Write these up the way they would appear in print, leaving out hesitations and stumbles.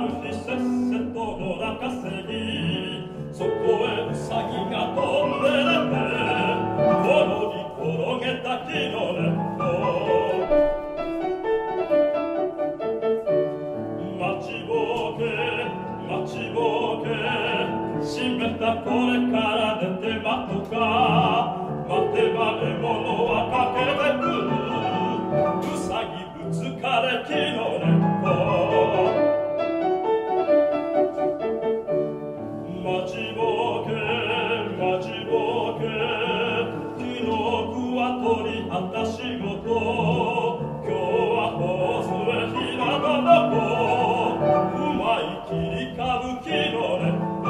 る日せっせとごらかせにそこへウサギが飛んで出て転げた木の根っこ待ちぼうけ待ちぼうけ閉めたこれから出て待とか待てば獲物は駆けてくるウサギぶつかれ木の根っこ待ちぼうけ待ちぼうけ昨日は鳥あた仕事今日は頬杖ひなたの子うまい切り株木の根っこ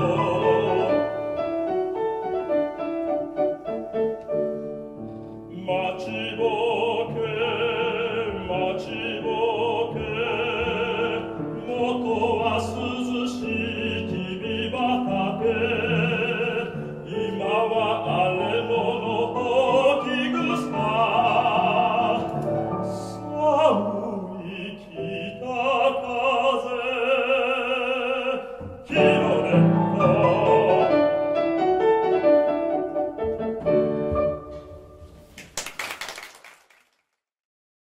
待ちぼうけ待ちぼうけ元は涼しい君畑今は荒れ野のほうき草寒い北風木の根っこ